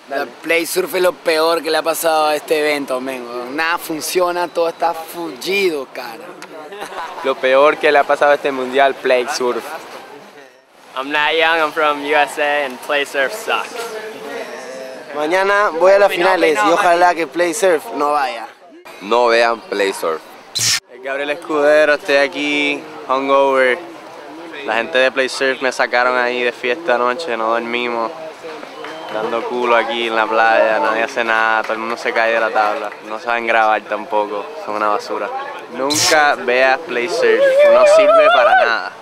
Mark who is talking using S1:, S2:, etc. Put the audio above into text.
S1: El play surf es lo peor que le ha pasado a este evento, men. Nada funciona, todo está fullido, cara.
S2: Lo peor que le ha pasado a este mundial, play surf.
S3: I'm Nat Young, I'm from USA and play surf sucks.
S1: Mañana voy a las finales y ojalá que play surf no vaya.
S4: No vean play surf.
S2: Gabriel Escudero, estoy aquí, hungover. La gente de play surf me sacaron ahí de fiesta anoche, no dormimos. Dando culo aquí en la playa, nadie hace nada, todo el mundo se cae de la tabla. No saben grabar tampoco, son una basura. Nunca veas play surf, no sirve para nada.